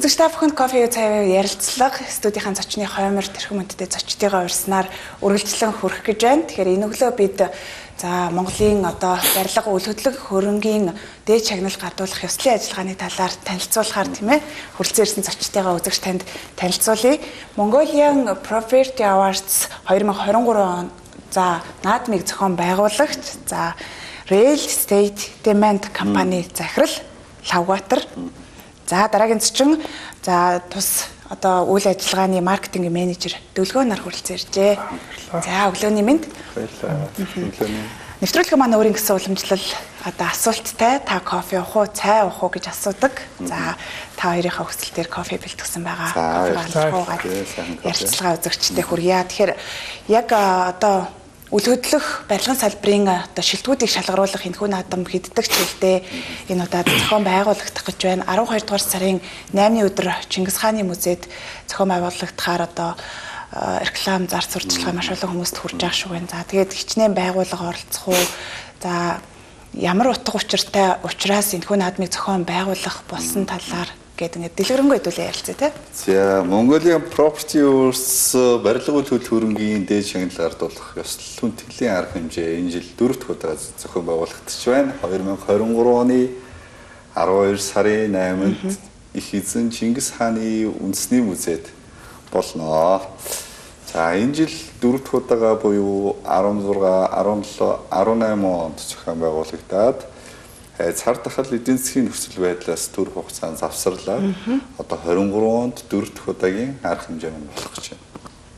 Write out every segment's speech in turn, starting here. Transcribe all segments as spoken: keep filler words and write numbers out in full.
Үзэгч та бүхэнд кофе цай ярилцлага студийн зочны хоймор тэрхүү мөндөд зочдтойгоо урьснаар үргэлжлэн хүрэх гэж байна. Тэгэхээр энэ өглөө бид за Монголын одоо барилга үйл хөдлөх хөрөнгийн дээд чагнал гардуулах ёслолын ажиллагааны талаар танилцуулахаар тийм ээ хүрэлцэн ирсэн зочдтойгоо үзэгч танд танилцуулъя. Mongolian Property Awards twenty twenty-three он за наадмыг зохион байгуулагч за Real Estate Demand компани захирал Лавгатар. За дараагийн зочин за тус одоо үйл ажиллагааны маркетинг менежер Дөлгөө нар хүрэлцэн иржээ. За өглөөний мэнд. Баярлалаа. Өглөөний. Нэвтрүүлэг маань өөрийн гэсэн уламжлал одоо асуулттай та кофе уух уу, цай уух уу гэж асуудаг. За та хоёрынхаа хүсэл дээр кофе бэлтгэсэн байгаа. Ярилцлага үзэгчтэй хүргье. Тэгэхээр яг одоо үйл хөдлөх барилгын салбарын одоо шилдэгүүдийг шалгаруулах энэхүү наадам хэддэг чиглэлдээ энэ удаад зохион байгуулагдах гэж байна. twelve дугаар сарын eighth-ны өдөр Чингис хааны музейд зохион байгуулагдахаар одоо реклам зар сурталчилгаа маш олон хүмүүст хүрж байгаа шүү байна. За тэгээд хичнээн байгууллага оролцох уу. За ямар утга учиртай учраас энэхүү наадмыг зохион байгуулах болсон талаар гэдэг ингээд дэлгэрэнгүй хэдүүлээ ярилцъя тий. За Mongolian Property Awards барилга үйл хөдлөх хөрөнгийн дээд чагналыг ардуулах ёслол хүндэтгэлийн арга хэмжээ энэ жил дөрөвт удаа зохион байгуулагдаж байна. twenty twenty-three оны twelve сарын eighth-нд их эзэн Чингис хааны үндэсний музейд болно. За энэ жил дөрөвт удаага буюу sixteen, seventeen, eighteen онд зохион байгуулагдаад цар тахал эдийн засгийн нөхцөл байдлаас төр хугацаанд завсарлаа. Одоо twenty-three онд дөрөвт удаагийн арга хэмжээ маань болох гэж байна.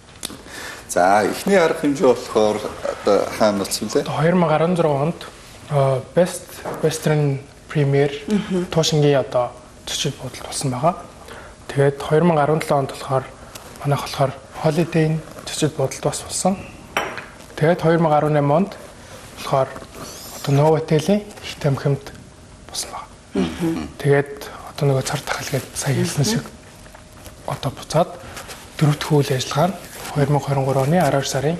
За эхний арга хэмжээ болохоор одоо хаана болсон вэ? twenty sixteen онд Best Western Premier туушингийн одоо зочид буудалд болсон байгаа. Тэгээд twenty seventeen онд болохоор манайх болохоор Holiday-ийн зочид буудалд бас болсон. Тэгээд twenty eighteen онд болохоор одоо Novotel-ийн их тамхимд болсон байна. Тэгээд одоо нөгөө цар тахал гээд сая хэлсэн шиг одоо буцаад дөрөвт үйл ажиллагаа нь twenty twenty-three оны twelve сарын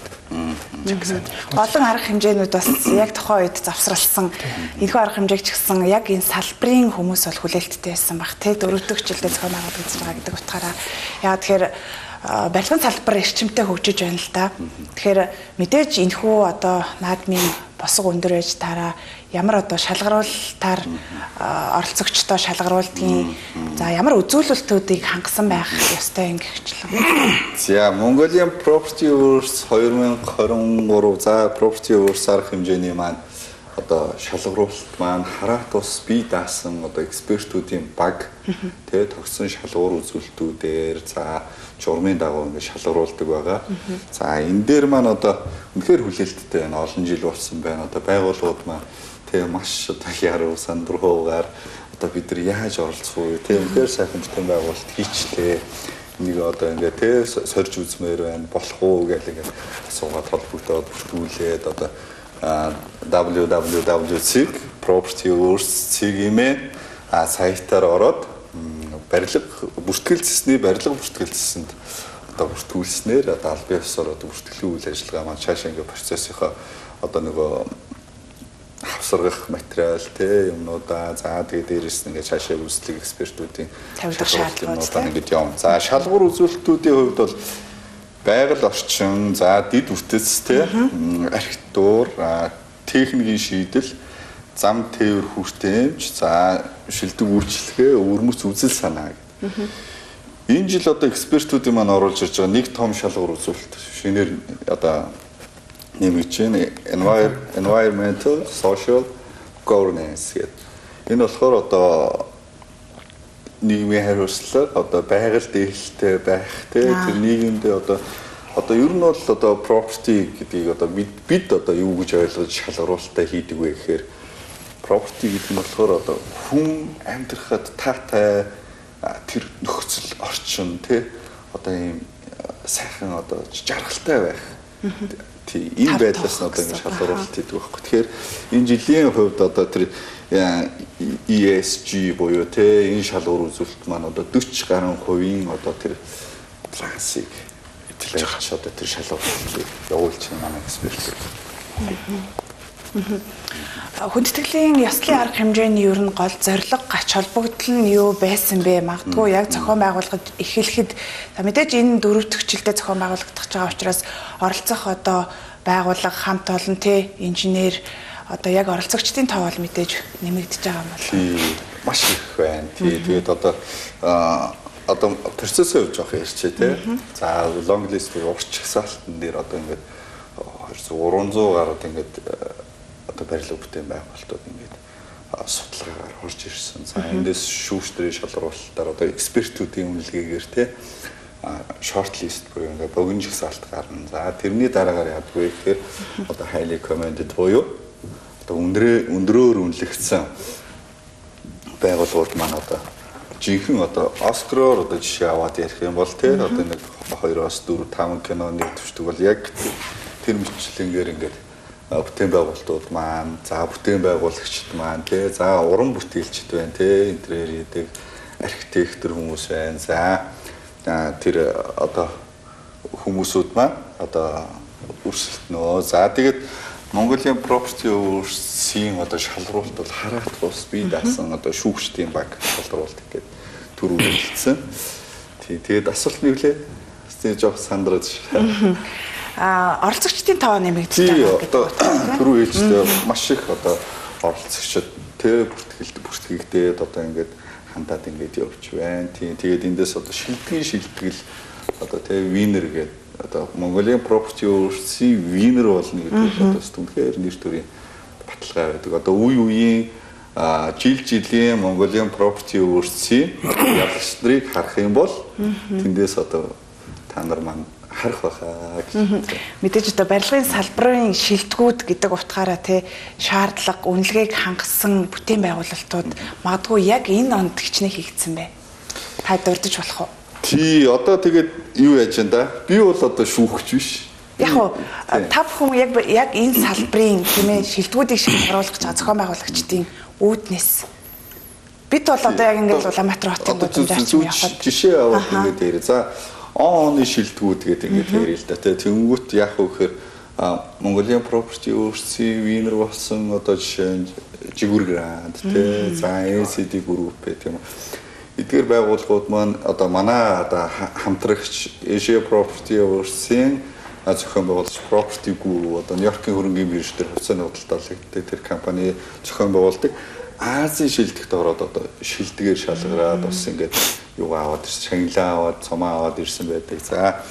eighth. Олон арга хэмжээнүүд бас яг тухайн үед завсралсан. Энэхүү арга хэмжээг ч гэсэн яг энэ салбарын хүмүүс бол хүлээлттэй байсан баг. Тэ дөрөвдөг жилдээ зохион байгуулагдаж байгаа гэдэг утгаараа. Яа тэгэхээр барилгын салбар эрчимтэй хөгжиж байна л да. Тэгэхээр мэдээж энэхүү одоо наадмын босго өндөр байж таараа ямар одоо шалгаруулалтаар оролцогчдоо шалгаруулдгийн за ямар үзүүлэлтүүдийг хангасан байх ёстой ингэхчлэн. За Mongolian Property Awards twenty twenty-three за Property Awards арга хэмжээний маань одоо шалгаруулалт маань хараат ус бие даасан одоо экспертүүдийн баг тэгээ тогтсон шалгуур үзүүлэлтүүдээр за журмын дагуу ингэ шалгаруулдаг байгаа. За энэ дээр маань одоо үнэхээр хүлээлттэй байна. Олон жил болсон байна. Одоо байгууллагууд маань тэгээ маш одоо яруу сандруугаар одоо бид нар яаж оролцох вэ? Тэгээ үнэхээр сайхан бүтээн байгуулалт хийчлээ. Нэг одоо ингэ тэгээ сорж үзмээр байна. Болох уу гэх ингэ асуугаад холбогдоод бүртгүүлээд одоо double-u double-u double-u dot property awards гэмээр сайтаар ороод барилга бүртгэлцсэний барилга бүртгэлцсэнд одоо бүртгүүлснээр одоо аль бие ёсоор одоо бүртгэлийн үйл ажиллагаа маань цааш ингээ процессийнхаа одоо нөгөө хавсаргах материал те юмнуудаа за тэгээ дээрээс нь ингээ цаашаа үүсэлэг экспертүүдийн тавилах шаардлагуудаа ингээд явна. За шалгуур үзүүлэлтүүдийн хувьд бол байгаль орчин, за дид үтц те архитектур, техникийн шийдэл, зам тээвэр хүртээмж, за шилдэг үйлчлэгээ, өвөрмөц үзэл санаа гэдэг. Энэ жил одоо экспертүүдийн маань оруулж ирж байгаа нэг том шалгуур үзүүлэлт шинээр одоо нэмэгдэж байна. Environmental, Social Governance гэдэг. Энэ болохоор одоо нийгмийн хариуцлага одоо байгаль дэвшилтэй байх те тэр нийгэмдээ одоо одоо ер нь бол одоо property гэдгийг одоо бид бид одоо юу гэж ойлгож шалгаруулалтаа хийдэг вэ гэхээр property гэдэг нь болохоор одоо хүн амьдрахад таатай тэр нөхцөл орчин те одоо ийм сайхан одоо жаргалтай байх тий ийм байдлаас нь одоо ингэ шалгаруулалт хийдэг байхгүй. Тэгэхээр энэ жилийн хувьд одоо тэр E S G буюу те энэ шалгуур үзүүлэлт маань одоо forty гаруй хувийн одоо тэр трансыг этлэж одоо тэр шалгуурлыг явуулж байгаа манай эксперт. Хүндэтгэлийн ёслолын арга хэмжээний ер нь гол зорилго гач холбогдол нь юу байсан бэ? Магадгүй яг зохион байгуулахад эхлэхэд мэдээж энэ дөрөвдөгчлөлтэй зохион байгуулагдах байгаа учраас оролцох одоо байгууллага хамт олон те инженер одоо яг оролцогчдын тоо бол мэдээж нэмэгдэж байгаа юм байна. Маш их байна. Тэгээд одоо одоо процессын хувьд жоох ярьчээ те. За long list урч хсаалтан дээр одоо ингээд two hundred гаруйд ингээд одоо барилга бүтээн байгуулалтууд ингээд судалгаагаар орж ирсэн. За эндээс шүүгчдэрийн шалгуулалтаар одоо экспертүүдийн үнэлгээгээр те short list буюу ингээд богино жагсаалт гарна. За тэрний дараагаар яадгүй гэхээр одоо highly recommended буюу одоо өндрөө өндрөөр үнэлэгдсэн байгууллагууд маань одоо жинхэнэ одоо Оскароор одоо жишээ аваад ярих юм бол те одоо нэг two-four five киноны төвчдөг бол яг тэр мэтчлэнгээр ингээд бүтээн байгуулалтууд маань за бүтээн байгуулагчид маань тий за уран бүтээлчд байна тий интерьер хийдэг архитектор хүмүүс байна за тэр одоо хүмүүсүүд маань одоо өрсөлдөнө за тэгээд Монголын property өөрсдийн одоо шалруулалт бол хараат бус бие даасан одоо шүүгчдийн баг шалруулалт гэдэг төрүүлсэн тий тэгээд асуулт нь юу лээ тий жоох сандраж а оролцогчдын тоо нэмэгдэж байгаа гэдэг. Одоо түрүү хэлжтэй маш их одоо оролцогчид тэ бүртгэлд бүртгэгдээд одоо ингээд хандаад ингээд явж байна. Тийм тэгээд эндээс одоо шилтгэн шилтгэл одоо тэ винер гэдэг одоо Монголын property өөрсдийн винер болно гэдэг одоо түнхээр нэр төрийн баталгаа байдаг. Одоо үе үеийн жил жилийн Монголын property өөрсдийн ялгч нарыг харах юм бол тэндээс одоо та нар маань харах байхаа гэж. Мэдээж одоо барилгын салбарын шилдэгүүд гэдэг утгаараа тий шаардлага үнэлгээг хангасан бүтээн байгуулалтууд магадгүй яг энэ онд хичнээн хийгдсэн бэ. Та дурдж болох уу? Тий одоо тэгээд юу яаж юм да? Би бол одоо шүүгч биш. Яг уу та бүхэн яг яг энэ салбарын тийм ээ шилдэгүүдийг шалгаруулах гэж зохион байгуулагчдын үүднээс бид бол одоо яг ингээд Улаанбаатар хотын гудамжаарч юм яваад жишээ аваад ингээд дээр за он оны шилдэгүүд гэдэг ингээд ярил л да. Тэнгүүт яг үхээр Монголын property өөрсдийн винер болсон одоо жишээ нь Жигүр гранд тий за эн си ди групп гэх юм. Эдгээр байгууллагууд маань одоо манай одоо хамтрагч Asia Property өөрсдийн зохион байгуулагч property guru одоо Нью-Йоркийн хөрөнгийн бирж дээр хувьцааны худалдаалагддаг тэр компани зохион байгуулдаг Азийн шилдэгт ороод одоо шилдэгээр шалгараад бас ингээд юу аваад ирсэн, шагналаа аваад, цомоо аваад ирсэн байдаг. За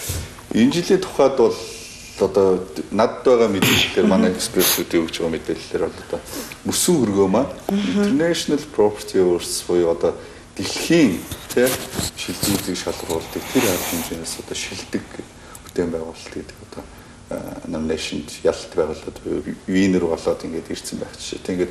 энэ жилийн тухайд бол одоо надад байгаа мэдээлэлээр манай экспертүүдийн өгч байгаа мэдээлэлээр бол одоо мөсөн хөргөө маань International Property Awards буюу одоо дэлхийн тий шилдэгүүдийг шалгаруулдаг тэр арга хэмжээс одоо шилдэг бүтээн байгуулалт гэдэг одоо nomination ялт байгуулалт винер болоод ингээд ирсэн байх жишээ. Ингээд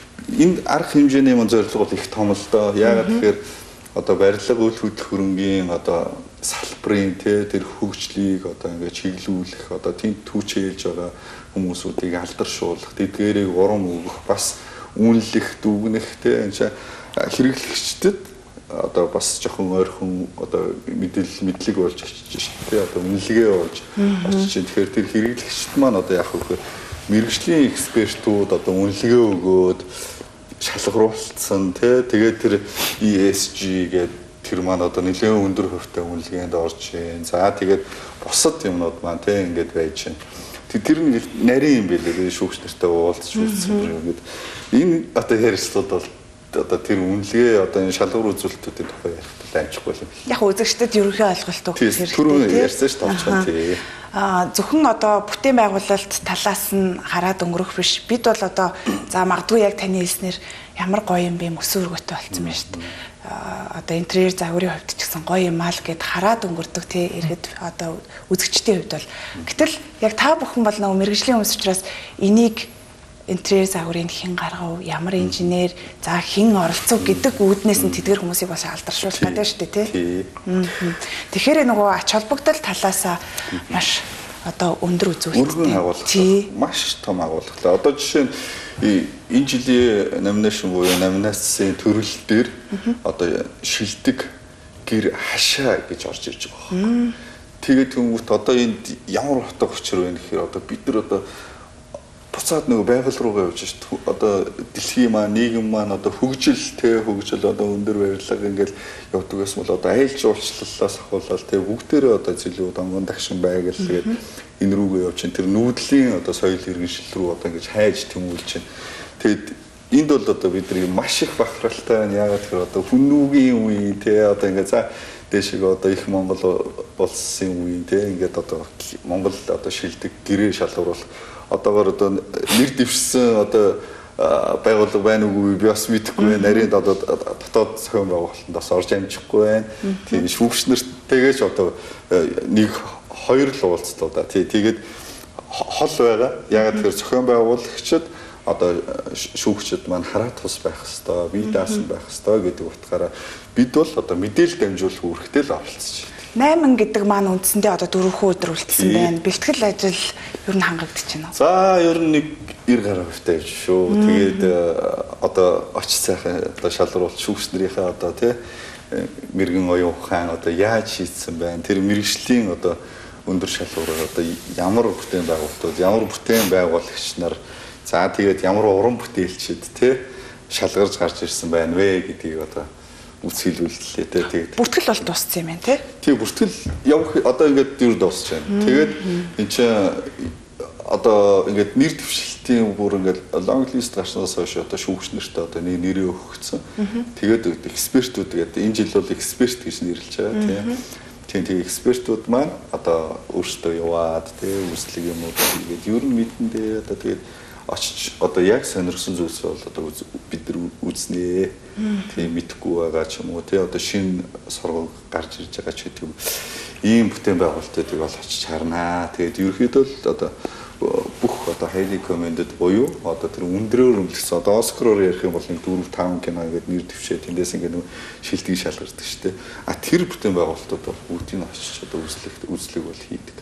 энэ арга хэмжээний мөн зорилго бол их том л доо. Яагаад тэгэхээр одоо барилга үйл хөдлөх хөрөнгийн одоо салбарын тий тэр хөгжлийг одоо ингээд чиглүүлэх одоо тэнд түүчээлж байгаа хүмүүсүүдийг алдаршуулах, тэдгээрийг урам өгөх, бас үнэлэх, дүгнэх тий энэ хэрэглэгчдэд одоо бас жоохон ойрхон одоо мэдээлэл мэдлэг болж очиж тий одоо үнэлгээ болж очиж тэгэхээр тэр хэрэглэгчд маань одоо яг хөөр мэрэгжлийн экспертүүд одоо үнэлгээ өгөөд шалгаруулсан тий тэгээд тэр И Эс Жи гэдэг тэр маань одоо нэлээд өндөр хувьтай үнэлгээнд орж ийн. За тэгээд бусад юмнууд маань тий ингээд байж байна. Тэр нь нарийн юм билээ шүүгч нартай уулзч үзсэн юм гээд энэ одоо ярилцлууд бол одоо тэр үнэлгээ одоо энэ шалгуур үзүүлэлтүүдийн тухай ярих амжихгүй юм. Яг үзэгчдэд ерөнхий ойлголт өгөх хэрэгтэй. Түрүү ярьсан ш тавчхан тий. Аа зөвхөн одоо бүтээн байгуулалт талаас нь хараад өнгөрөх биш. Бид бол одоо за магадгүй яг таны хэлснээр ямар гоё юм бэ мөсөн өргөтэй болцсон байна шүү дээ. Аа одоо интерьер загварын хувьд ч гэсэн гоё юм аа л гэд хараад өнгөрдөг тий ирэхэд одоо үзэгчдийн хувьд бол гэтэл яг та бүхэн бол нэг мэрэгжлийн хүмүүс учраас энийг интерьер загварыг хэн гаргав, ямар инженер, за хэн оролцов гэдэг үүднээс нь тэдгэр хүмүүсийг бас алдаршуулах гэдэг шүү дээ тий. Тэгэхээр нөгөө ач холбогдол талаасаа маш одоо өндөр үзүүлэлттэй. Маш том агуулгатай. Одоо жишээ нь энэ жилийн номинашн буюу номинацийн төрөл дээр одоо шилдэг гэр хашаа гэж орж ирж байгаа. Тэгээд хүмүүст одоо энд ямар утга учир вэ гэхээр одоо бид нар одоо буцаад нөгөө байгаль руугаа явж шүү. Одоо дэлхийн маань нийгэм маань одоо хөгжил те хөгжил одоо өндөр барилга ингээл явдаг гэсэн бол одоо аялал жуулчлалаас ахуулаад те бүгдээрээ одоо зэлүү донгон дагшин байгаль тэгээд энэ рүүгээ явж чинь тэр нүүдлийн одоо соёл иргэншил рүү одоо ингэж хайж тэмүүлж чинь. Тэгэд энд бол одоо бидний маш их бахархалтай байна. Яагаад тэр одоо хүннүүгийн үе те одоо ингээд за дэшиг одоо их Монгол болсон үе те ингээд одоо Монгол одоо шилдэг гэрээ шалгууруулах одоогор одоо нэр дэвшсэн одоо байгууллага байна уу би бас мэдэхгүй байна. Нарийн одоо дотоод зохион байгуулалтанд бас орж амжихгүй байна. Тийм шүүгч нартайгээс одоо нэг хоёр л уулзтал да. Тэгээд хол байгаа. Яг тэр зохион байгуулагчид одоо шүүгчид маань хараад тус байх хэвээр, бие даасан байх хэвээр гэдэг утгаараа бид бол одоо мэдээлэл дамжуулах үүрэгтэй л оролцож байна. найман гэдэг маань үндсэндээ одоо дөрвөн өдөр үлдсэн байна. Бэлтгэл ажил ер нь хангагдаж байна уу? За ер нь нэг эр гаруй хөвтэй явж шүү. Тэгээд одоо очиж сайхан одоо шалруулт шүүгч нарынхаа одоо тий мэрэгэн оюун ухаан одоо яаж шийдсэн байна. Тэр мэрэгжлийн одоо өндөр шалгуураар одоо ямар бүтээн байгуулалтууд, ямар бүтээн байгуулагч нар за тэгээд ямар уран бүтээлчид тий шалгарч гарч ирсэн байна вэ гэдгийг одоо үсгэлүүллээ те тэгээд бүртгэл бол дууссан юм байна те. Тийм бүртгэл явах одоо ингээд юу дуусч байна. Тэгээд эн чинь одоо ингээд нэр дэвшилтийн бүр ингээд long list гарснаас хойш одоо шүүгч нарт одоо нэг нэрээ өгсөн. Тэгээд экспертүүд гэдэг энэ жил бол эксперт гэж нэрлэж байгаа тийм. Тийм тийм экспертүүд маань одоо өөрсдөө яваад тийм үслэг юм уу тэгээд ер нь мэдэндээ одоо тэгээд очиж одоо яг сонирхсан зүйлс бол одоо бид нар үзнэ тийм мэдхгүй байгаа ч юм уу тий одоо шинэ сургууль гарч ирж байгаа ч гэдэг ийм бүтээн байгуулалтыг бол очиж харнаа. Тэгээд ерөөхдөө л одоо бүх одоо highly commended буюу одоо тэр өндрөөр өмлөсөн одоо Оскароор ярих юм бол нэг дөрөв таван кино ингээд нэр дэвшээ тэндээс ингээд нэг шилдэг шалгардаг шүү дээ. А тэр бүтээн байгуулалтууд бол бүгдийг очиж одоо үзлэг үзлэг бол хийдэг.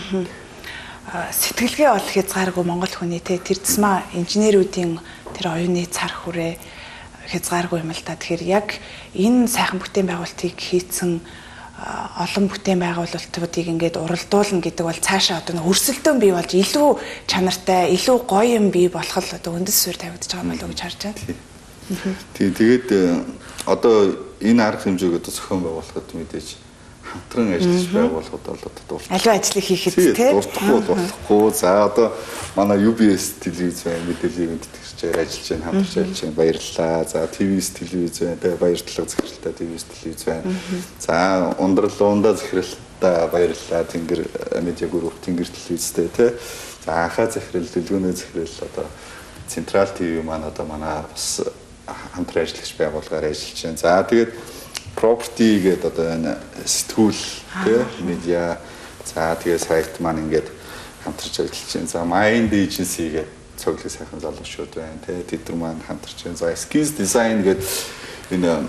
Сэтгэлгээ ол хязгааргүй монгол хүний те тэр тусмаа инженерүүдийн тэр оюуны цар хүрээ хязгааргүй юм л та. Тэгэхээр яг энэ сайхан бүтээн байгуулалтыг хийцэн олон бүтээн байгуулалтуудыг ингээд уралдуулна гэдэг бол цаашаа одоо өрсөлдөөн бий болж илүү чанартай, илүү гоё юм бий болох л одоо үндэс суурь тавигдаж байгаа юм болов уу гэж харж байна. Тий, тэгээд одоо энэ арга хэмжээг одоо зохион байгуулахад мэдээж хамтран ажиллаж байгууллагууд бол одоо дуртай. Аливаа ажлыг хийхэд тий дуртахгүй болохгүй. За одоо манай ю би эс телевиз байна, мэдээллийн тэтгэгчээр ажиллаж байна, хамтарч ажиллаж байна. Баярлалаа. За ти ви эс телевиз байна, тэгээ баяртлага захиралтай ти ви эс телевиз байна. За ундрал ундаа захиралтай баярлалаа. Тэнгэр медиа групп тэнгэр телевизтэй тий. За анхаа захирал, дэлгүүрийн захирал одоо Централ ТV маань одоо манай бас хамтран ажиллагч байгууллагаар ажиллаж байна. За тэгээд property гэдэг одоо энэ сэтгүүл тий медиа за тэгээ сайт маань ингээд хамтарч ажиллаж байна. За Mind Agency гэдэг цоглог сайхан залуучууд байна тий тэд нар маань хамтарч байна. За Skills Design гэдэг энэ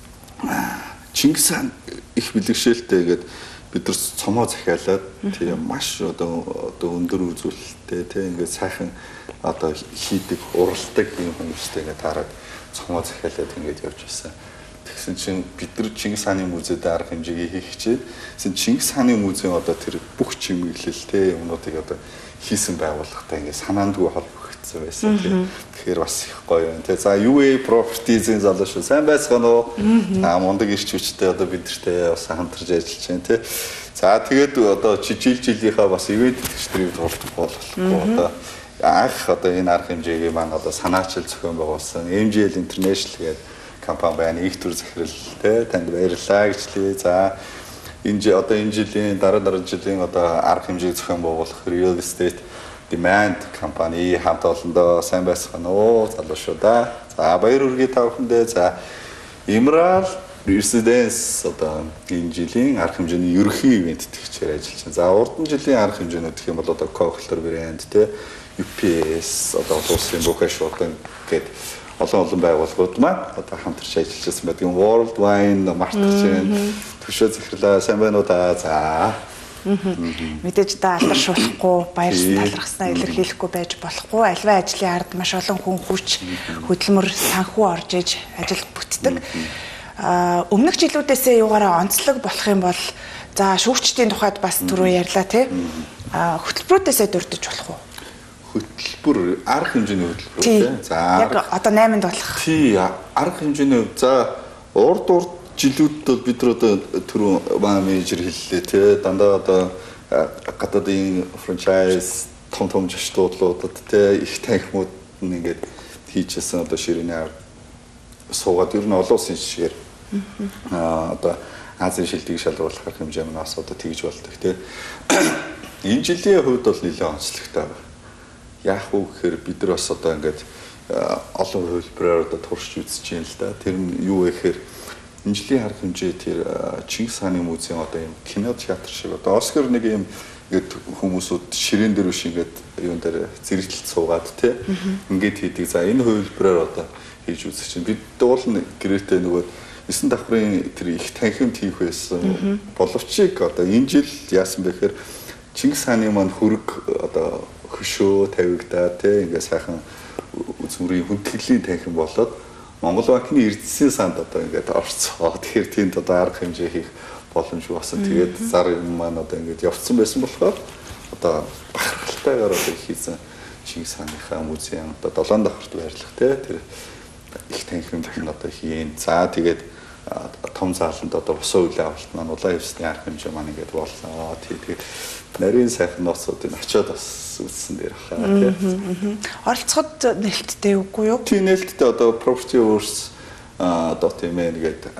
Чингис хаан их бэлгшээлтэй гэдэг бид нар цомоо захиалаад тийм маш одоо одоо өндөр үзүүлэлттэй тий ингээд сайхан одоо хийдэг уралдаг юм хүмүүстэй ингээд хараад цомоо захиалаад ингээд явж байсан. Тэгсэн чинь бид нар Чингис хааны музейд арга хэмжээгээ хийх хичээд тэгсэн Чингис хааны музейн одоо тэр бүх чимэглэлтэй юмнуудыг одоо хийсэн байгууллагатай ингээд санаандгүй холбогдсон байсан тийм. Тэгэхээр бас их гоё байна. Тэгээ за ю эй Properties-ийн залуучууд сайн байцгаана уу? Аа мундаг ирч хүчтэй одоо бид нартай бас хамтарч ажиллаж байна тийм. За тэгээд одоо жил жилийнхаа бас ивент тэтгэгчдийг дурдах болохгүй одоо анх одоо энэ арга хэмжээгээ маань одоо санаачил зохион байгуулсан эм жи эл International гэдэг компани байна. Их төр захирал те танд баярлалаа гэж хэлье. За энэ жи одоо энэ жилийн дараа дараа жилийн одоо арга хэмжээг зохион байгуулах Real Estate Demand компани хамт олондоо сайн байцгаана уу залуучуудаа. За баяр хүргэе та бүхэндээ. За Имрал Residence одоо энэ жилийн арга хэмжээний ерөнхий ивент тэтгэгчээр ажиллаж байна. За урдан жилийн арга хэмжээнүүд гэх юм бол одоо Cochlear брэнд те ю пи эс одоо улсын бүх ашиглалтын гэдэг олон олон байгууллагууд маань одоо хамтарч ажиллаж байсан байдаг. World Wine мартаж байна. Төшөө захирлаа сайн байна уу та. За. Мэдээж та алдаршуулахгүй, баяр талархснаа илэрхийлэхгүй байж болохгүй. Аливаа ажлын ард маш олон хүн хүч, хөдөлмөр, санхүү орж иж ажил бүтдэг. Аа өмнөх жилүүдээсээ юугаараа онцлог болох юм бол за шүүгчдийн тухайд бас түрүү ярьлаа тий. Аа хөтөлбөрүүдээсээ дурдж болох уу? хөтөлбөр арга хэмжээний хөтөлбөр тийм. За яг одоо найманд болох. Тий, арга хэмжээний за урд урд жилүүдэд бол бид нар одоо түрүү менежер хэллээ тий. Дандаа одоо гадаадын франчайз том том жишгтуудлуудад тий их танхимууд ингээд хийчихсэн одоо ширээний арга суугаад ер нь олон улсын жишгээр аа одоо Азийн шилдэг шалруулах арга хэмжээнээс одоо тэгж болдог тий. Энэ жилийн хувьд бол нэлээд онцлогтой байна. Яах вэ гэхээр бид нар бас одоо ингээд олон хөлбөрөөр одоо туршиж үзэж байна л да. Тэр нь юу вэ гэхээр энэ жилийн арга хэмжээ тэр Чингис хааны музейн одоо юм кино театр шиг одоо Оскар нэг юм ингээд хүмүүсүүд ширээн дээр биш ингээд юун дээр зэрэгтэл суугаад тий ингээд хийдэг. За энэ хөлбөрөөр одоо хийж үзэж чинь бид дуулна гэрээтэй нөгөө эсэн давхрын тэр их танхимд хийх байсан боловчийг одоо энэ жил яасан бэ гэхээр Чингис хааны маань хөрөг одоо хөшөө тавигдаа тий ингээ сайхан үзмөрийн хүндэтгэлийн танхим болоод Монгол банкны эрдэсийн санд одоо ингээд орцоо. Тэгэхээр тэнд одоо арга хэмжээ хийх боломж басан. Тэгээд зар юм маань одоо ингээд явцсан байсан болохоор одоо бахархалтайгаар одоо хийсэн Чингис хааныхаа музейн одоо долоон давхарт байрлах тий тэр их танхимд нь одоо хийн. За тэгээд том зааланд одоо босоо үлээ авалт маань улаан хевсний арга хэмжээ маань ингээд боллоо. Тэгээд нарийн сайхан ноцуудыг очиод бас үзсэн дээр хаа тийм. Оролцоход нээлттэй үгүй юу? Тийм нээлттэй одоо property owners dot m n гэдэг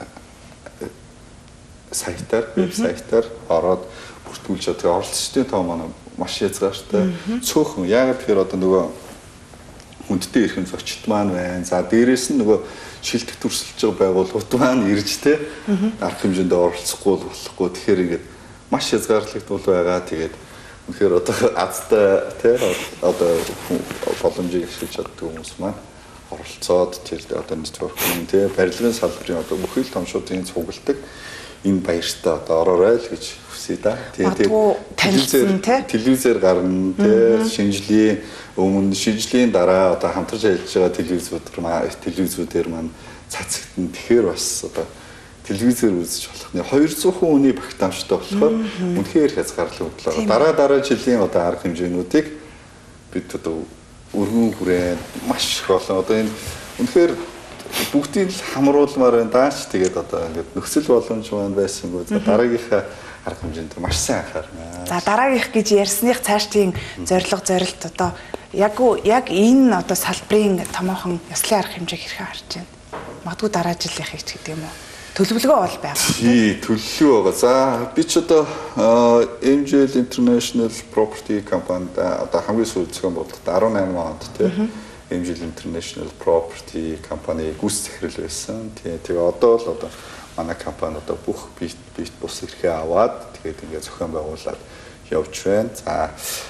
сайтаар, веб сайтаар ороод бүртгүүлж байгаа оролцогчдын тоо маань маш язгаартай. Цөөхөн яг тэгэхээр одоо нөгөө хүндтэй ирэх зочид маань байна. За дээрээс нь нөгөө шилдэг төрсөлж байгаа байгууллагууд маань ирж те арга хэмжээнд оролцохгүй болохгүй. Тэгэхээр ингээд маш язгаарлагдвал байгаа. Тэгээд үнэхээр одоо азтай тий одоо боломжийг ашиглаж чаддаг хүмүүс маань оролцоод тэр одоо нэтворкинг тий барилгын салбарын одоо бүхэл томшуудын цугладаг энэ баяртаа одоо ороорой л гэж хүсье да. Тэгээд телевизээр гарна тий шинжлэлийн өмнө шинжлэлийн дараа одоо хамтарч ажиллаж байгаа телевизүүд маань телевизүүдээр маань цацагдана. Тэгэхээр бас одоо телевизээр үзэж болох нь двести хүний багтаамжтай болохоор үнэхээр хязгаарлагдлаа. Дараа дараа жилийн одоо арга хэмжээнүүдийг бид одоо өргөн хүрээ маш их олон одоо энэ үнэхээр бүгдийг л хамруулмаар байна даач. Тэгээд одоо ингээд нөхцөл боломж маань байсангүй дараагийнхаа арга хэмжээнд маш сайн анхаарна. За дараагийнх гэж ярьсных цаашдын зорилго зорилт одоо яг яг энэ одоо салбарын томоохон ёслолын арга хэмжээг хэрхэн харж байна? Магадгүй дараа жилийнхийг ч гэдэг юм уу? Төлөвлөгөө бол байгаа. Тий, төлөвлөгөө байгаа. За би ч одоо эм жи эл International Property компанид одоо хамгийн сүүлд зохион байгуулалт дөрвөн онд тий эм жи эл International Property компани гүйц захирал байсан. Тий, тэгээ одоо л одоо манай компани одоо бүх бит бит бус эрхээ аваад тэгээд ингээд зохион байгуулад явж байна. За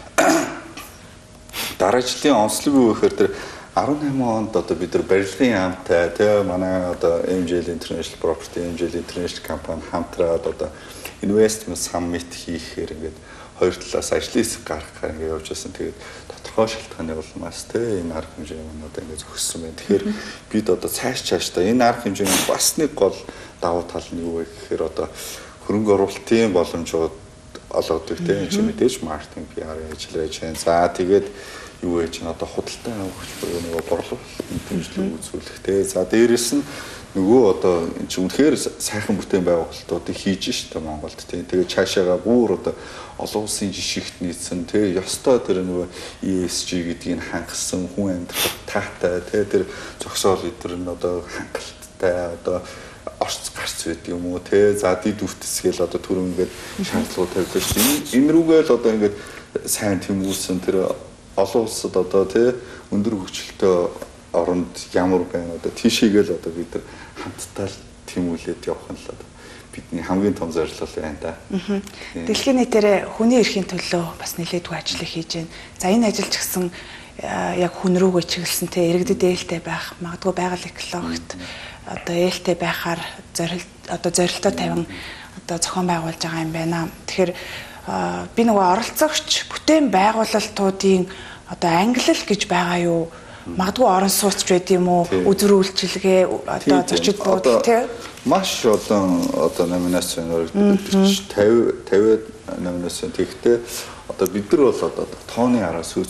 дараа жилийн онцлог юу гэхээр тэр дөрвөн онд одоо бид нар барилгын яамтай тий манай одоо эм жи эл International Property эм жи эл International компани хамтраад одоо investment summit хийхээр ингээд хоёр талаас ажлын хэсэг гаргахаар ингээд явж байсан. Тэгээд тодорхой шалтгааны улмаас тий энэ арга хэмжээ маань одоо ингээд зөкссөн байна. Тэгэхээр бид одоо цааш цаашдаа энэ арга хэмжээний бас нэг гол давуу тал нь юу вэ гэхээр одоо хөрөнгө оруулалтын боломжууд олгодог тий чи мэдээж маркетинг пи ар ажиллаж байна. За тэгээд юу вэ чинь одоо худалдаа авах буюу нөгөө борлуулалт дэмжлэг үзүүлэх тий. За дээрэс нь нөгөө одоо энэ чинь үнэхээр сайхан бүтээн байгуулалтуудыг хийж штэ Монголд тий. Тэгээд цаашаага бүр одоо олон улсын жишгт нийцсэн тий. Ёстой тэр нөгөө и эс жи гэдгийг хангасан хүн амьдрах таатай тий. Тэр зогсоол өдр нь одоо хангалттай одоо орц гарц байд юм уу тий. За дид өвтсгээл одоо түрүү ингээд шаардлагууд тавьдаг штэ. Энэ рүүгээ л одоо ингээд сайн тэмүүлсэн тэр олон улсад одоо тий өндөр хөгжилтэй оронд ямар байна одоо тийшээгээл одоо бид нар хамтдаа тэмүүлээд явах нь л одоо бидний хамгийн том зорилго байна да. Дэлхийн нийтээр хүний эрхийн төлөө бас нэлээдгүй ажил хийж байна. За энэ ажил ч гэсэн яг хүн рүүгээ чиглэлсэнтэй иргэдэд ээлтэй байх, магадгүй байгаль экологт одоо ээлтэй байхаар зорилт одоо зорилтоо тавин одоо зохион байгуулж байгаа юм байна. Тэгэхээр би нөгөө оролцогч бүтээн байгуулалтуудын одоо ангилал гэж байгаа юу? Магадгүй орон сууц байд юм уу? Үзүр үйлчилгээ одоо зочид буудал тий маш олон одоо номинац өргөдөж тавиад номинац тэгтээ одоо бид нар бол одоо тооны араас үйлчлэлт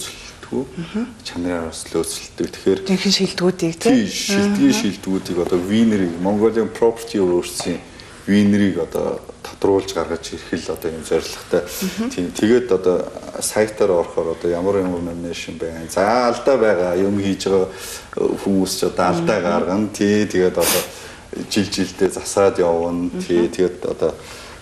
шилдэггүй чанараар бас лөөцөлтөй. Тэгэхээр жинхэнэ шилдэгүүдийг тийм шилдгийн шилдэгүүдийг одоо винерийг Mongolian Property өөрсдийн винерийг одоо тодруулж гаргаж ирэх л одоо юм зорилготой. Тийм тэгээд одоо сайтаар орохоор одоо ямар ямар номинашн байна. За алдаа байгаа юм хийж байгаа хүмүүс ч одоо алдаа гаргана. Тий тэгээд одоо жил жилдээ засаад явна. Тий тэгээд одоо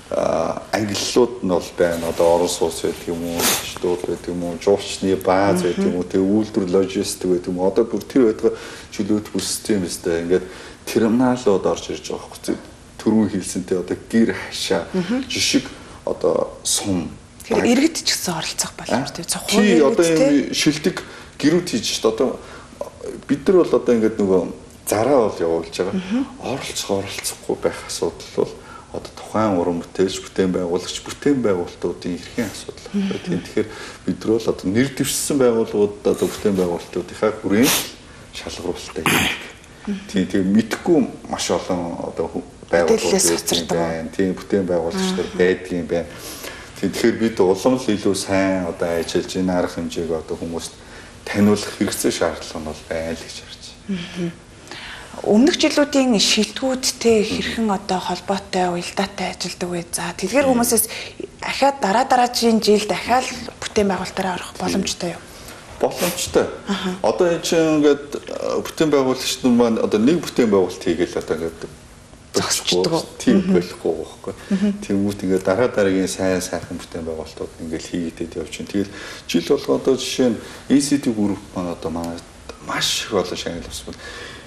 ангиллууд нь бол байна. Одоо орон сууц байдаг юм уу, шдууд байдаг юм уу, жуучны бааз байдаг юм уу, тэгээ үйлдвэр логистик байдаг юм уу. Одоо бүр тэр байдаг чөлөөт бүстэй юм өстэй. Ингээд терминалууд орж ирж байгаа хөөх. Түрүүн хэлсэнтэй одоо гэр хашаа жишг одоо сум. Тэр иргэд ч гэсэн оролцох боломж тийм. Цохоо иргэд. Тий одоо юм шилдэг гэрүүд хийж шүү дээ. Одоо бид нар бол одоо ингээд нөгөө зараа бол явуулж байгаа. Оролцох оролцохгүй байх асуудал бол одоо тухайн уран бүтээлч, бүтээн байгуулагч, бүтээн байгуулалтуудын эрхийн асуудал. Тэгэхээр бид нар бол одоо нэр дэвшсэн байгууллагууд одоо бүтээн байгуулалтуудынхаа хүрээнд шалгаруулалтаа хийдэг. Тийм тийм мэдхгүй маш олон одоо байгууллагууд байна. Тийм бүтээн байгуулагч нар байдаг юм байна. Тэгэхээр бид улам л илүү сайн одоо ажиллаж энэ арга хэмжээг одоо хүмүүст таниулах хэрэгцээ шаардлага нь бол байна л гэж харж байна. Өмнөх жилүүдийн шилдэгүүдтэй хэрхэн одоо холбоотой уялдаатай ажилладаг вэ? За тэдгээр хүмүүсээс ахаад дараа дараагийн жил дахиад бүтээн байгуулалтаараа орох боломжтой юу? Боломжтой. Одоо энэ чинь ингээд бүтээн байгуулагч нар маань одоо нэг бүтээн байгуулалт хийгээл одоо ингээд зогсчихдог. Тийм болохгүй байхгүй. Тэнгүүт ингээд дараа дараагийн сайн сайхан бүтээн байгуулалтууд ингээд хийгдээд явж байна. Тэгэл жил болго одоо жишээ нь и си ди групп маань одоо манай маш их олон шагнал авсан.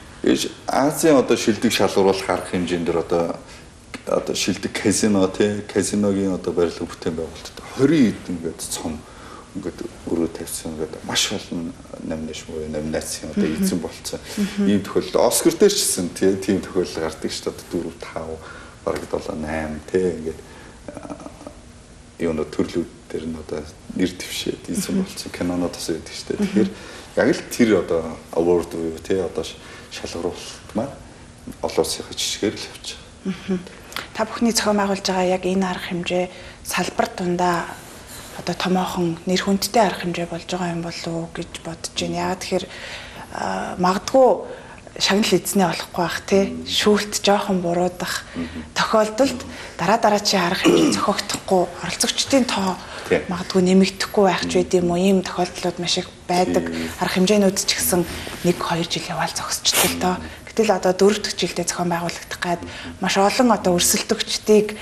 Азийн одоо шилдэг шалгуулах арга хэмжээнд дэр одоо одоо шилдэг казино тий казиногийн одоо барилга бүтээн байгуулалт хорин хэд ингээд цом ингээд өрөө тавьсан ингээд маш олон номинаш муу номинацийн одоо эзэн болцсон. Ийм тохиолдолд Оскар дээр ч гэсэн тий тийм тохиолдол гардаг шүү дээ дөрөв таван бараг долоо найман тий ингээд юунод төрлүүд дээр нь одоо нэр дэвшээд эзэн болцсон кинонод бас байдаг шүү дээ. Тэгэхээр яг л тэр одоо award уу тий одоо шалгаруулалт маань олон улсын жишгээр л явж байгаа. Та бүхний зохион байгуулж байгаа яг энэ арга хэмжээ салбар дундаа одоо томоохон нэр хүндтэй арга хэмжээ болж байгаа юм болов уу гэж бодож байна. Яг тэгэхээр магадгүй шагнал эзнээ олохгүй бах тий шүүлт жоохон буруудах тохиолдолд дараа дараачийн арга хэмжээ зохиогдохгүй оролцогчдын тоо магадгүй нэмэгдэхгүй байх ч байд юм уу ийм тохиолдлууд маш их байдаг. Арга хэмжээнүүд ч гэсэн нэг хоёр жил яваал зогсчтой л доо. Гэтэл одоо дөрөв дэх жилдээ зохион байгуулагдах гад маш олон одоо өрсөлдөгчдийг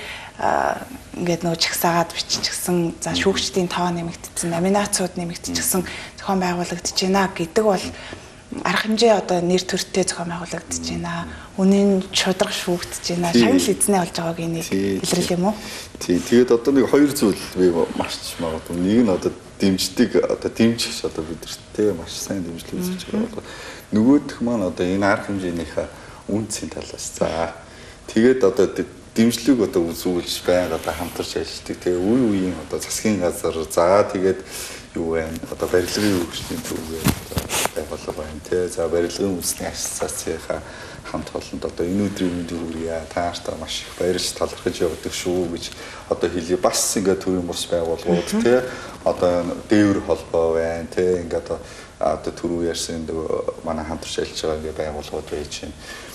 ингээд нөө чагсаагаад биччихсэн. За шүүгчдийн тоо нэмэгдсэн, номинацууд нэмэгдчихсэн зохион байгуулагдаж байна гэдэг бол арга хэмжээ одоо нэр төрттэй зохион байгуулагдаж байна. Үнийн шударга шүүгдэж байна. Шагнал эзнээ болж байгааг энийг илэрэл юм уу? Тий. Тэгээд одоо нэг хоёр зүйл би марч магадгүй. Нэг нь одоо дэмждэг одоо дэмжих одоо бидэртээ маш сайн дэмжлэг үзэж байгаа бол нөгөөх маань одоо энэ арга хэмжээнийхээ үнцийн талаас. За тэгээд одоо дэмжлэг одоо үзүүлж байнга одоо хамтарч ажилладаг. Тэгээ үе үеийн одоо засгийн газар за тэгээд юу вэ? Одоо барилгын хөгжлийн төвөө байгууллага байна те. За барилгын үндэсний ассоциацийнхаа хамт олонд одоо энэ өдрийн мэндийг хүргье. Тааштай маш их баярлж талархаж явдаг шүү гэж одоо хэлье. Бас ингээд төрийн бус байгууллагууд те. Одоо дээвэр холбоо байна те. Ингээд одоо түрүү ярьсан манай хамтарч ажиллаж байгаа ингээд байгууллагууд байж байна.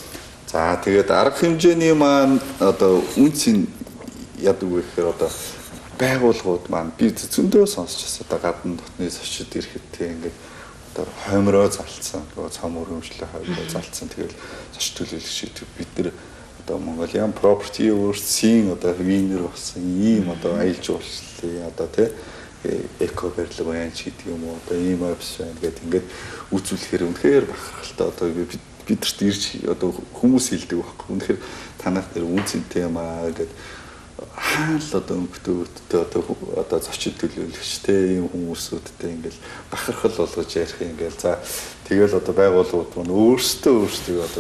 За тэгээд арга хэмжээний маань одоо үнцийн яадаг вэ гэхээр одоо байгууллагууд маань би зөндөө сонсч одоо гадна дотны зочид ирэхэд тийм ингээд одоо хоймроо залцсан, цам өрөмжлөө хоймроо залцсан. Тэгэл зоч төлөөлөгч бид нар одоо Mongolian Property өөрсдийн одоо винер болсон ийм одоо аялал жуулчлалын одоо тий эко барилга байна ч гэдэг юм уу одоо ийм офис байна гэдэг ингээд үзүүлэхээр үнэхээр бахархалтай одоо бид бидэрт ирж одоо хүмүүс хэлдэг байхгүй. Үнэхээр танах дээр үнцэнтэй юм аа гэдэг хаал одоо өнгөтөөдтэй одоо одоо зочид төлөөлөгчтэй ийм хүмүүсүүдтэй ингээл бахархал болгож ярих ингээл за тэгэл одоо байгууллагууд маань өөрсдөө өөрсдөө одоо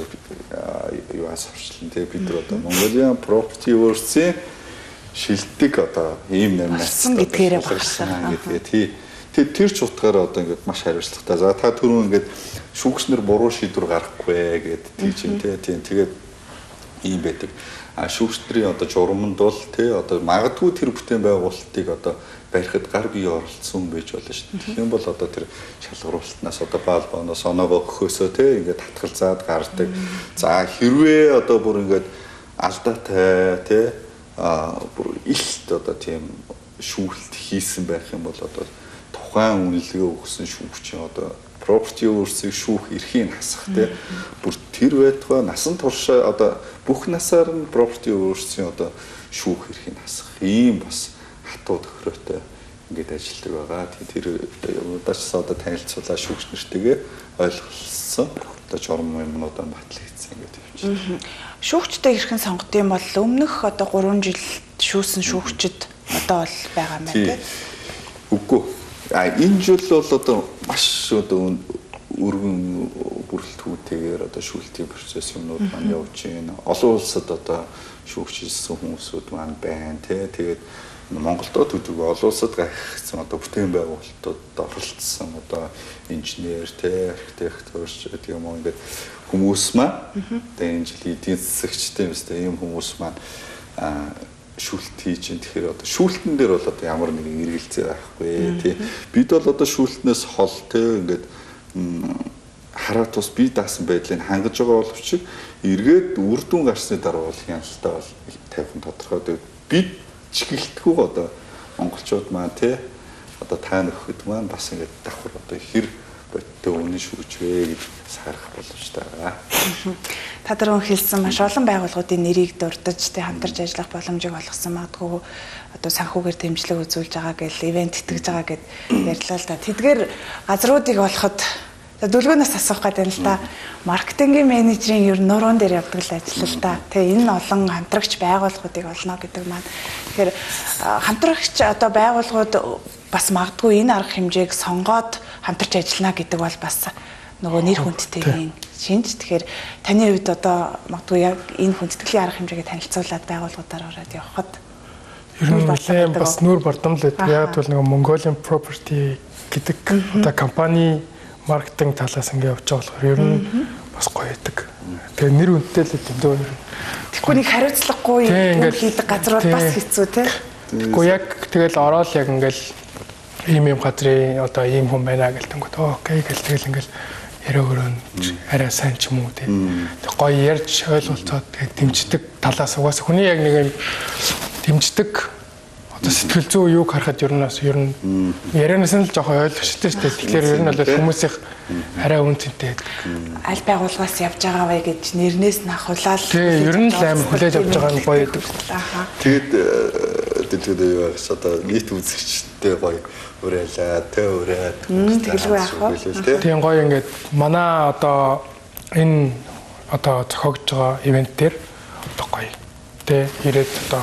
юу асуурчлан тэгээ бид нар одоо Mongolian Property өөрсдийн шилдэг одоо ийм номинацсан гэдгээрээ бахархсан гэдгээ тий тэр тэр ч утгаараа одоо ингээд маш хариуцлагатай. За та түрүүн ингээд шүүгчнэр буруу шийдвэр гаргахгүй гэдэг тийч юм тий. Тэгээд ийм байдаг. А шүүгчнэрийн одоо журамд бол тий одоо магадгүй тэр бүтээн байгуулалтыг одоо барихад гар бие оролцсон байж болно шүү дээ. Тэгэх юм бол одоо тэр шалгаруултнаас одоо баалбооноос оноогоо өгөхөөсөө те ингээд татгалзаад гардаг. За хэрвээ одоо бүр ингээд алдаатай те а бүр илт одоо тийм шүүхэлт хийсэн байх юм бол одоо тухайн үнэлгээ өгсөн шүүгчийн одоо property owner-ыг шүүх эрхийг хасах те бүр тэр байтугай насан туршаа одоо бүх насаар нь property owner-ийн одоо шүүх эрхийг хасах ийм бас хатуу тохиротой ингээд ажилладаг байгаа. Тэр удаач одоо танилцуулаа шүүгч нартайгээ ойлгуулсан. Одоо журам юмнуудаа батлагдсан ингээд явж. Шүүгчтэй хэрхэн сонгодсон бол өмнөх одоо гурван жил шүүсэн шүүгчд одоо бол байгаа юм байна те. Үгүй. А энэ жил бол одоо маш одоо өргөн бүрэлдэхүүнтэйгээр одоо шүүлтийн процесс юмнууд маань явж байна. Олон улсад одоо шүүгчилсэн хүмүүсүүд маань байна тий. Тэгээд Монголд төдийгүй олон улсад гайхсан одоо бүтээн байгуулалтууд оролцсон одоо инженер тий архитектурч гэдэг юм уу ингээд хүмүүс маань тэгээд энэ жил эдийн засагчтай юм сте ийм хүмүүс маань шүүлт хийж ин тэгэхээр одоо шүүлтэн дээр бол одоо ямар нэгэн эргэлзээ байхгүй тий. Бид бол одоо шүүлтнээс хол тий ингээд хараад тус бие даасан байдлыг хангаж байгаа боловч эргээд үр дүн гарсны дараа бол хяналттай бол тайван тодорхой. Тэгээд бид чиглэлтгүй одоо монголчууд маань тий одоо та нөхөд маань бас ингээд давхар одоо хэр бодтой үнэн шүүж вэ гэж сарах боловч таа. Та дөрөв хэлсэн маш олон байгууллагуудын нэрийг дурдж тий хамтарч ажиллах боломжийг олгосон магадгүй одоо санхүүгээр дэмжлэг үзүүлж байгаа гэл ивент тэтгэж байгаа гэд ярьлаа л да. Тэдгээр газруудыг олоход дүлгөөнөөс асуух гэдэг л да. Маркетингийн менежерийн ер нь нуруунд дээр явдаг л ажил л да. Тэгээ энэ олон хамтрагч байгууллагуудыг олно гэдэг маань. Тэгэхээр хамтрагч одоо байгууллагууд бас магадгүй энэ арга хэмжээг сонгоод хамтарч ажиллана гэдэг бол бас нөгөө нэр хүндтэйгийн шинж. Тэгэхээр таны хувьд одоо магадгүй яг энэ хүндэтгэлийн арга хэмжээгээ танилцуулаад байгууллагуудаар ороод явхад ер нь нэлээд бас нүүр бардамл байдаг. Яг бол нөгөө Mongolian Property гэдэг одоо компани маркетинг талаас ингэ явж байгаа болохоор ер нь бас гоё байдаг. Тэгээ нэр үнэтэй л дэндүү ер нь. Тэгэхгүй нэг хариуцлагагүй юм хийдэг газрууд бас хэцүү тий. Тэгэхгүй яг тэгэл ороод яг ингээл ийм юм газрын одоо ийм хүн байна гэл тэнгууд окей гэл тэгэл ингээл ярөөрөө арай сайн ч юм уу тий. Тэг гоё ярьж ойлголцоод тэг дэмждэг талаас угаасаа хүний яг нэг юм дэмждэг одоо сэтгэл зүй юуг харахад ер нь бас ер нь ярианаас нь л жоохон ойлгохтой шүү дээ. Тэгэхээр ер нь бол хүмүүсийн арай үнцэнтэй байдаг. Аль байгууллагаас явж байгаа вэ гэж нэрнээс нь ахуулаад тий ер нь л амар хүлээж авч байгаа нь гоё байдаг. Тэгээд тэгээд юу вэ? Одоо нийт үзэгчтэй гоё уриалаа, тэ ураад тэгэлгүй яах вэ? Тийм гоё ингээд манай одоо энэ одоо зохиогдож байгаа ивент дээр одоо гоё тэ ирээд одоо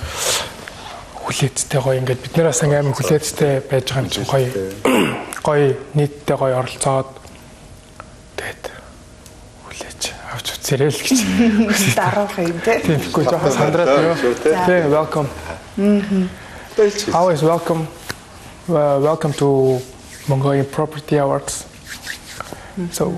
хүлээцтэй гоё ингээд бид нараас амар хүлээцтэй байж байгаа юм чинь гоё гоё нийтдээ гоё оролцоод тэгээд хүлээж авч үзээрэй л гэж дараах юм тий. Тэгэхгүй жоохон сандраад юу тий welcome. How is welcome uh, welcome to Mongolian Property Awards. So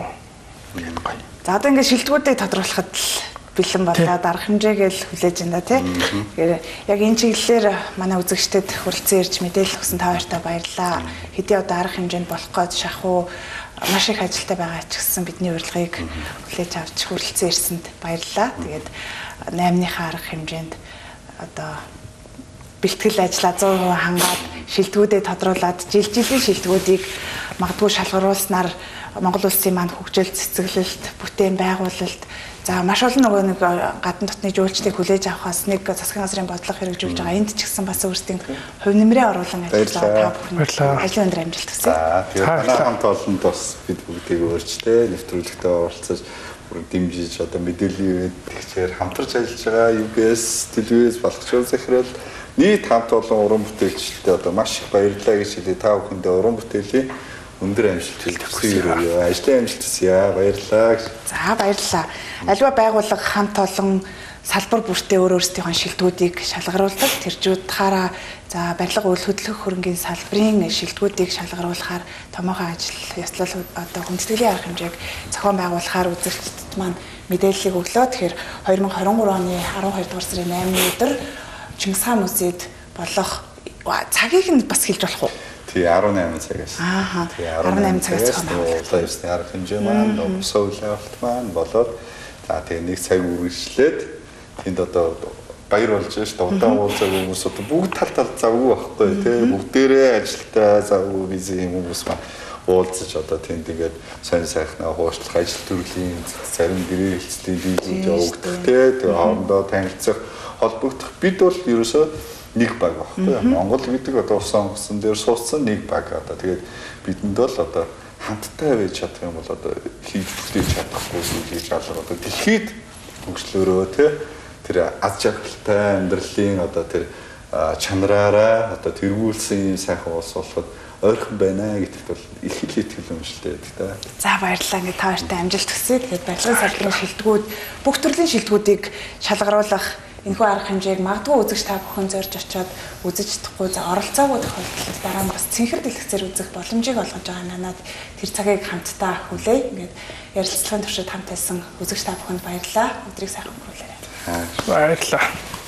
за одоо ингээд шилдэгүүдийг тодруулахад бэлэн болоод арга хэмжээгээл хүлээж байна тий. Тэгэхээр яг энэ чиглэлээр манай үзэгчдэд хүрэлцэн ирж мэдээлэл өгсөн та хоёртаа баярлалаа. Хэдий одоо арга хэмжээнд болох гээд шахуу маш их ажилтай байгаа ч гэсэн бидний урилгыг хүлээж авч хүрэлцэн ирсэнд баярлалаа. Тэгээд наймныхаа арга хэмжээнд одоо бэлтгэл ажлаа зуун хувь хангаад шилдэгүүдэд тодруулаад жил жилийн шилдэгүүдийг магадгүй шалгаруулснаар Монгол улсын маань хөгжил цэцэглэлт, бүтээн байгуулалт за маш олон нөгөө нэг гадна дотны жуулчдыг хүлээж авахаас нэг засгийн газрын бодлого хэрэгжүүлж байгаа. Энд ч гэсэн бас өөрсдийн хувь нэмрээ оруулан ажиллаж байгаа. Та бүхэн ажлын өндөр амжилт хүсье. За тэгээд манай хамт олонд бас бид бүгдийг өөрчтэй нэвтрүүлэгтээ оролцож бүр дэмжиж одоо мэдээллийн тэгчээр хамтарч ажиллаж байгаа ю би эс, телевиз, балхчуул захирал нийт хамт олон уран бүтээлчтэй одоо маш их баярлалаа гэж хэлээ. Та бүхэндээ уран бүтээлийн өндөр амжилт хүсье. Ажлын амжилт хүсье. Баярлалаа. За баярлалаа. Аливаа байгууллага хамт олон салбар бүртээ өөр өөрсдийнхөө шилдэгүүдийг шалгаруулдаг. Тэржүүдхаараа за барилга үйл хөдлөх хөрөнгийн салбарын шилдэгүүдийг шалгаруулахаар томоохон ажил ёслол одоо хүндэтгэлийн арга хэмжээг зохион байгуулахаар үзэгчдэд маань мэдээллийг өглөө. Тэгэхээр две тысячи двадцать три оны twelve дугаар сарын eighны өдөр Чингис хаан музейд болох цагийг нь бас хэлж болох уу? Тий арван найман цагаас. Аа. арван найман цагаас хоног. Одоо ёсны арга хэмжээ маань, босоо үлээлт маань болоод за тэгээ нэг цаг үргэлжлээд тэнд одоо баяр болж ш дуудан уулзаг хүмүүс одоо бүгд тал тал завгүй байхгүй тий бүгдээрээ ажилтаа завгүй визи хүмүүс маань уулзаж одоо тэнд тэгээд сонь сайхнаа хуушлах ажил төрлийн зарим гэрээ хэлцлийн биеүүд явагдах тий тэгээ хоорондоо танилцах холбогдох бид бол ерөөсөө нэг баг байхгүй Монгол гэдэг одоо усан онгоцон дээр суудсан нэг баг одоо тэгээд бидэнд бол одоо хамтдаа байж чадах юм бол одоо хийж бүтээж чадахгүй зүйлийг алга одоо дэлхийд хөгжлөөрөө тий тэр аз жаргалтай амьдралын одоо тэр чанараараа одоо тэргүүлсэн юм сайхан улс болоход ойрхон байна гэдэгт бол их их итгэл өмжлөлтэй байдаг та. За баярлалаа. Ингээд та хоёртай амжилт хүсье. Тэгээд барилгын салбарын шилдэгүүд бүх төрлийн шилдэгүүдийг шалгаруулах энэхүү арга хэмжээг магадгүй үзэгч та бүхэн зорж очиод үзэж чадахгүй за оролцоогүй тохиолдолд дараа нь бас цэнхэр дэлгэцээр үзэх боломжийг олгож байгаа надад тэр цагийг хамтдаа хүлээе. Ингээд ярилцлагын туршид хамт байсан үзэгч та бүхэнд баярлалаа. Өдрийг сайхан өнгөрүүлээрэй. Баярлалаа.